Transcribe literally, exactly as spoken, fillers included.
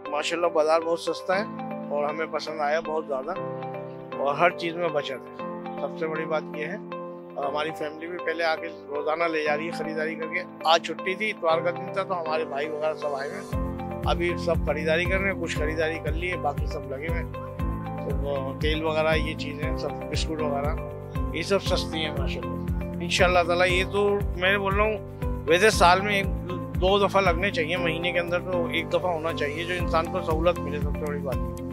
माशाल्लाह बाजार बहुत सस्ता है और हमें पसंद आया बहुत ज़्यादा, और हर चीज़ में बचत है, सबसे बड़ी बात ये है। और हमारी फैमिली भी पहले आके रोज़ाना ले जा रही है खरीदारी करके। आज छुट्टी थी, इतवार का दिन था, तो हमारे भाई वगैरह सब आए हैं, अभी सब खरीदारी कर रहे हैं, कुछ खरीदारी कर लिए, बाकी सब लगे हुए। तो तेल वगैरह ये चीज़ें सब, बिस्कुट वगैरह ये सब सस्ती हैं माशाल्लाह। इंशाल्लाह ताला ये तो मैं बोल रहा हूँ, वैसे साल में एक दो दफ़ा लगने चाहिए, महीने के अंदर तो एक दफ़ा होना चाहिए, जो इंसान को सहूलत मिले, सबसे बड़ी बात है।